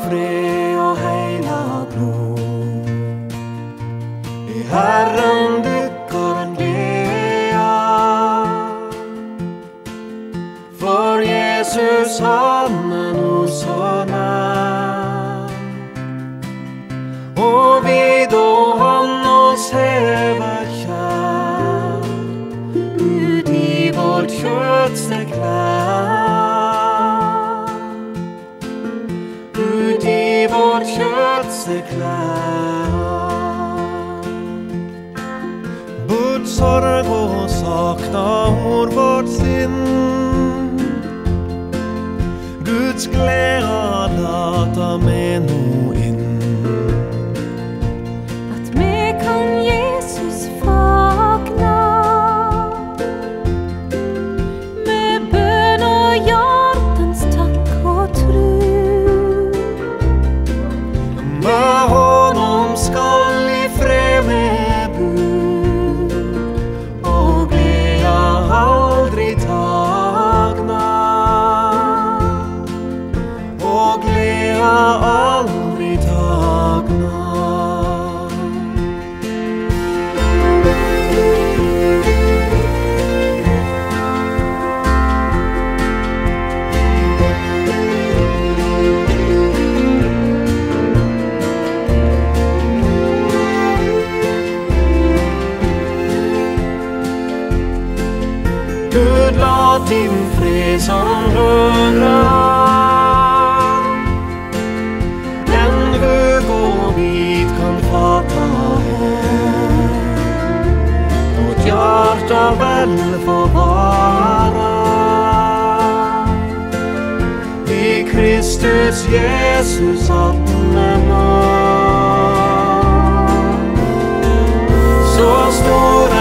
fred og heilag ro. I Herren dykkaren gleda, for Jesus han nå så nær. Og vi da han oss hever kjær, ut i vårt kjøtste klær, ut i vårt kjøtste klær. Bort sorg og sakna ord vårt sinn, Guds gleda lata med nå inn. At vi kan Jesus fagna, med bønn og hjertens takk og tru. Med honom skal I fred med bu, og gleda aldri tagna, og gleda aldri tagna. Gud la din fred som rører, en høg og vid kan fatta her, vårt hjärta vel får vara I Kristus Jesus at med så stor